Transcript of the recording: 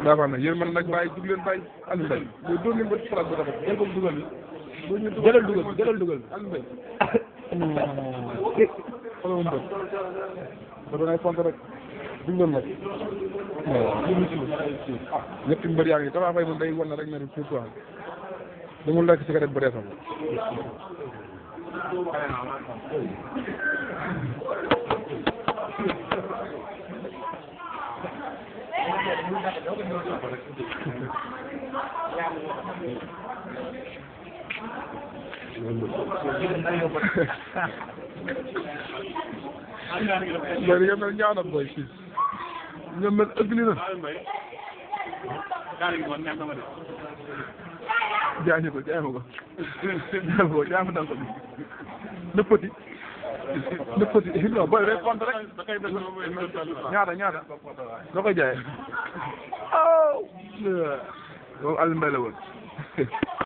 d'accord nag yéen man nag bàyyi jug leen bàyyi Aliou Mbaye boo doon leen ba place bu rafet jël ko dugal bi jëlal dugal Aliou Mbaye xoolal mbër ba doon ay fonte rek jug leen nag ñetti mbër yaa ngi Tapha Faye moom day wan na rek ne surtout damul lekk cigarette ba reesam loolu yëpp nag ñaaw na booy fii ñoom nag ëgg li na jaay ma ko jaay ma dal ko bi nëppati non booy rek compte rek ñaata noo koy jaayee loolu Aliou Mbaye la woon